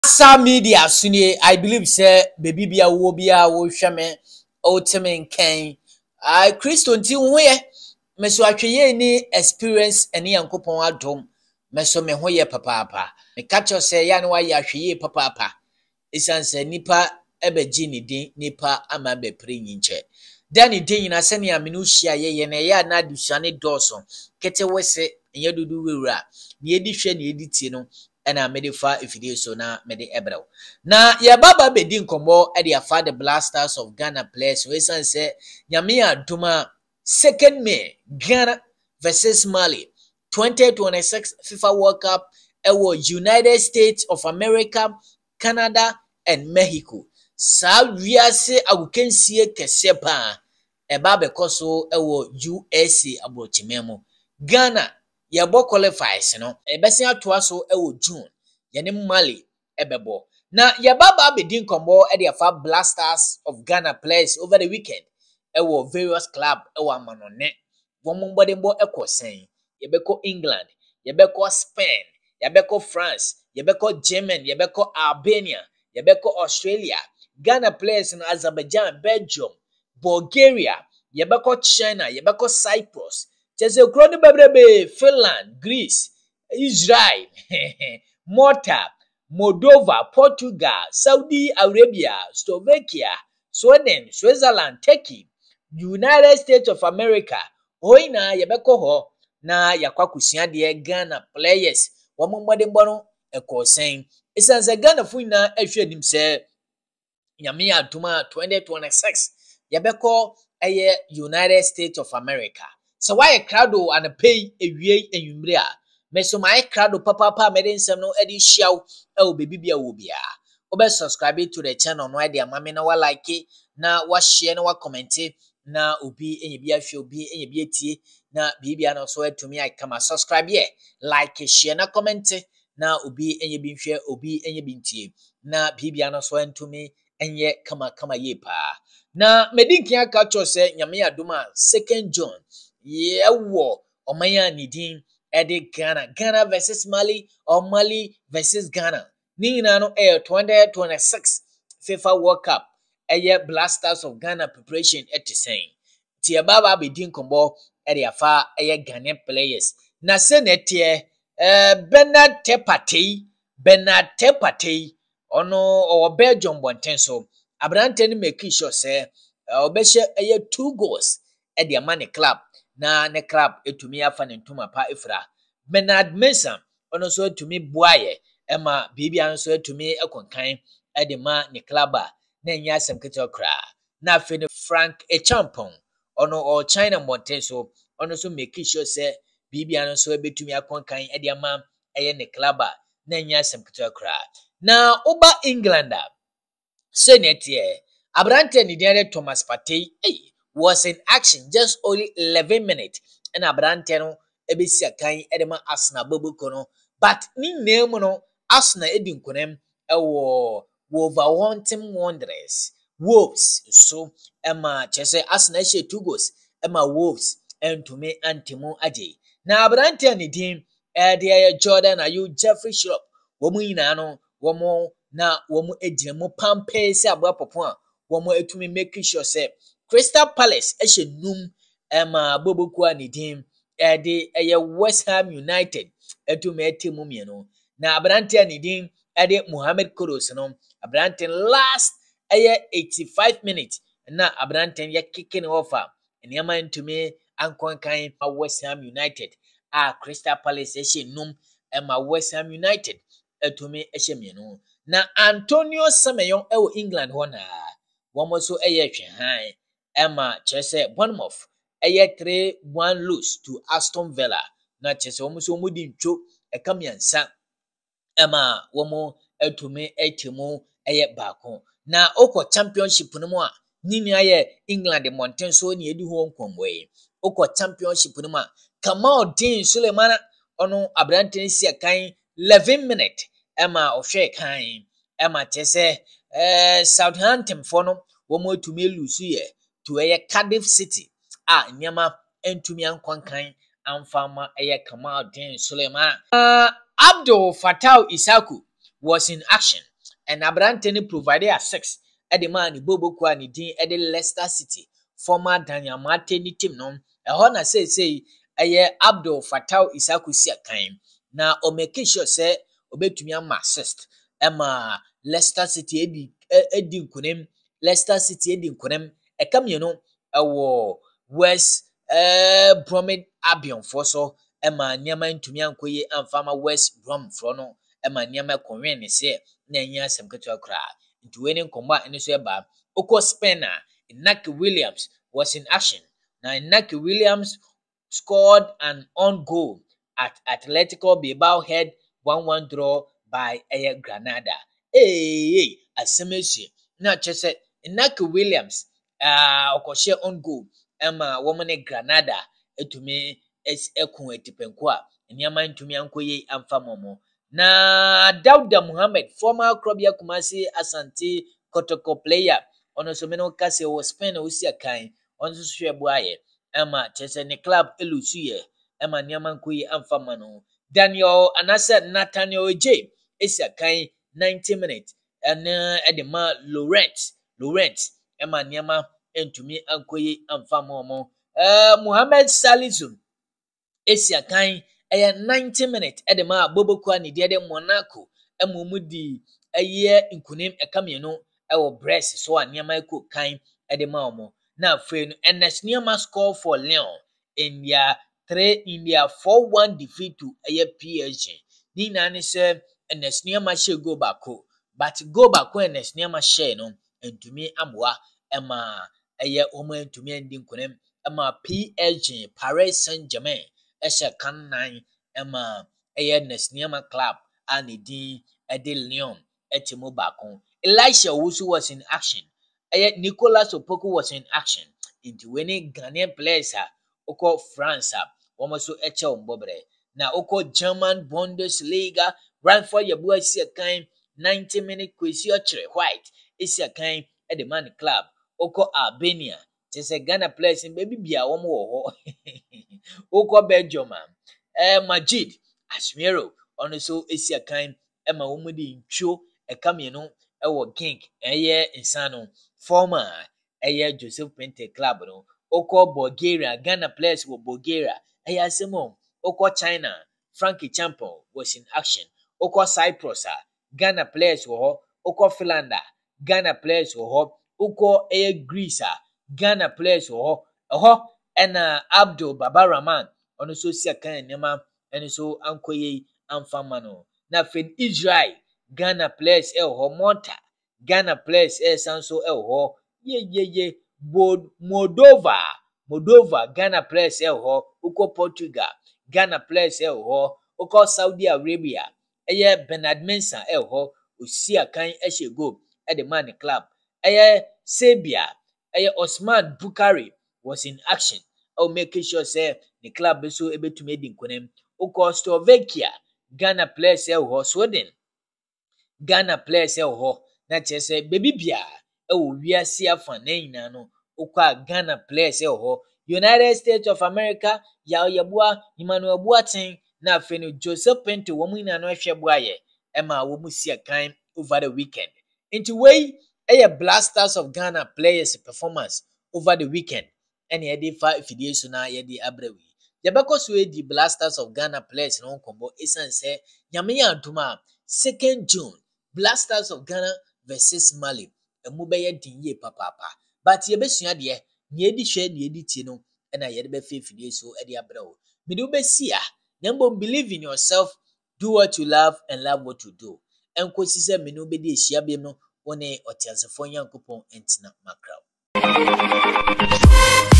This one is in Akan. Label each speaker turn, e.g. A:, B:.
A: Social media suni I believe say baby bia wo bia wo hweme o temen kan Christo nti ho ye meso atweye ni experience ene yankopon adom meso me ho ye papa me catch say ya ne wa ye ahweye papa isanse nipa ebeji ni din nipa ama be prenyinche dani din na se ne amenu hia ye na ya na adusuane doso kete wese enye dudu wewura ne edi hwe ne edi tie no ena mede fa ifidie so na mede ebrew na ye baba bedi nkombo e de afa the Blasters of Ghana players we san say nyame aduma 2nd May Ghana versus Mali 2026 FIFA World Cup ewo United States of America, Canada and Mexico sa wiase agukensie kese pa eba bekoso ewo USA abochimemo Ghana yebo qualifies no ebesi atoa so ewo June yene Mali ebebo na yebaba bedi nkombo e de afa Blasters of Ghana players over the weekend ewo various club ewo amanone wombodembo ekosen yebeko England yebeko Spain yebeko France yebeko Germany yebeko Albania yebeko Australia Ghana players in Azerbaijan, Belgium, Bulgaria yebeko China yebeko Cyprus Chese kroni bebrebe Finland, Greece, Israel, Malta, Moldova, Portugal, Saudi Arabia, Slovakia, Sweden, Switzerland, Turkey, United States of America. Hoina yebeko ho na yakwakusia de Ghana players. Womombodembo no ekosen. Isanse Ghana fuina ehwenim se nyame aduma 2026 yebeko eye United States of America. So why crowdo and pay ewie enwumre a meso my crowdo papa mede nsem no edi hyiaw e baby bia wo bia obe subscribe to the channel no ide amame na wa like na wa share na wa comment na obi enye bia hwe obi enye bia tie na bibia no so atumi I come subscribe here like share na comment na obi enye bi hwe obi enye bi tie na bibia no so antumi enye kama ye pa na medinkin aka cho se nyame adoma 2nd June yewo omanya nidin ede Ghana versus Mali or Mali versus Ghana ni na no 2026 FIFA World Cup eye Blasters of Ghana preparation etisen tie baba bedin kombo ede afa eye Ghana players na se netie Bernard Tepatei ono o Belgium bonten so abrante ni make sure say obehye eye 2 goals e de amane club na ne club etumi afa ne ntuma pa efra Bernard Mason ono so etumi buaye ema bibia no so etumi ekonkan e de ma ne club na nya asem keto kra na afi ne Frank Echampong ono o China bonten so ono so make sure say bibia no so ebetumi akonkan e de ama eye ne club na nya asem keto kra na oba Englander Senetie abrante ni diare Thomas Partey was in action just only 11 minutes and abrante no ebesi akan edema Arsenal bobuko no but ni name no Arsenal edinkonem ewo Wolverhampton Wanderers Wolves so ema chese Arsenal she 2 goals ema Wolves entumi antimo aje na abrante ni din de Jordan Ayew Jeffrey Schlupp womu yina no womo na womu ejire mo pampe se abua popo a womu etumi make sure say Crystal Palace ehye num ema boboku anidin de eye West Ham United etumi etemu mienu na abrante anidin de Mohamed Kudus no abrante last eye 85 minutes na abrante ya kicking offer eniama entumi ankonkan West Ham United Crystal Palace ehye num ema West Ham United etumi ehye mienu na Antonio Semenyo ewo England hona womo so eye twenhan ema chese Bournemouth eye 3-1 lose to Aston Villa na chese womo so mudi ntwo ekamiansa ema womo etumi etemu eye baako na oko championship no mu a nini aye England monten so ne edi ho nkomboe oko championship no mu a Kamaldeen Sulemana ono abrante nsi akan 11 minutes ema ohwe kan ema chese Southampton for no womo etumi lose ye to eye Cardiff City nyama entumi ankonkan amfama Kamaldeen Sulemana Abdul Fattah Isaku was in action and abrante ne provide a 6 the man Bobo kwa ni din the Leicester City former Daniel Martin team no ɛhɔ na say Abdul Fattah Isaku si akan na o make sure say obetumi ama assist ɛma Leicester City edi nkunem Leicester City edi nkunem ɛka mienu ɛwɔ West Bromwich Albion for so ɛma nneɛma ntumi ankoye amfama West Brom for no ɛma nneɛma konwen ne se na anya asɛm ketewa koraa nti we ne nkɔmmɔ a ɛno so ɛba okɔ Spain a Inaki Williams was in action. Now Inaki Williams scored an own goal at Atletico Bilbao head 1-1 draw by Granada. Hey, asemesi na kyese Inaki Williams okɔhyɛ own goal ɛma wɔn Granada etumi ekun etipenko a nneɛma ntumi ankoye amfa momo. Na Dauda Muhammad, former Krobia Kumasi Asante Kotoko player, ono so meno kase wo Spain o si akan, ono so hwe boaye, ema chese ne club elusu ye, ema nneɛma nkoyi amfa mano. Daniel Anasa Nathaniel J esi akan 90 minutes, ene edema Laurent, ema nneɛma entumi ankoyi amfa momo. Muhammad Salisu esi akan 90 minutes edema Bobo kwa ni de Monaco emumudi nkunim ekamienu ewo Brest so aniama eko kan edema omo na afei no Ernest Niema score for Lyon in their 4-1 defeat to PSG. Ni na ne se Ernest Niema she go bako but go bako Ernest Niema she no entumi amwa ema omo entumi ndi nkunim ema PSG Paris Saint-Germain esha kan nan ema Ernest Niema club and the Lyon etimo bako. Elisha Owusu was in action. Nicolas Opoku was in action. Into winning Ghanaian players oko France womoso eche ombobre. Na oko German Bundesliga run for your boy si akan 90-minute Kwesi Ochere White isi akan the man club oko Albania. Tese Ghana players in baby bia womo wo oko Belgium Majid Asmiro ono so esi akan ema womudi ntwo ekamienu ewo Genk insano former Joseph Pente club no oko Bulgaria Ghana players wo Bulgaria asemo oko China Frankie Champon was in action oko Cyprus Ghana players wo oko Finland Ghana players wo oko Greece Ghana players wo ena Abdul Babarahman ono so si akan nema ene so ankoye amfamano na fen Israel Ghana players Monta Ghana players sanso ye Moldova Ghana players uko Portugal Ghana players uko Saudi Arabia Bernard Mensah osi akan go the man club Serbia Osman Bukari was in action making sure say the club so able to make nkonem uko Slovakia Ghana players Sweden Ghana players na chese baby bia wiase afa na nyina no uko Ghana players United States of America Yeboah Emmanuel Boateng na afenu Joseph Pinto wo nyina no hwe boaye ema wo musi akan over the weekend into way Blasters of Ghana players performance over the weekend and yedi fa fidie so na yedi abrewi yebeko so edi Blasters of Ghana players no kombo esan se nyame ya aduma 2nd June Blasters of Ghana versus Mali emu be ye dinye papa but yebesua de ne edi hwe ne edi tie no na yedi be fa fidie so edi abrewo mede obesia nyambo believe in yourself do what you love and love what you do enkosi se mene obedi ehia bem no one otiasefo Nyankopon entina makraw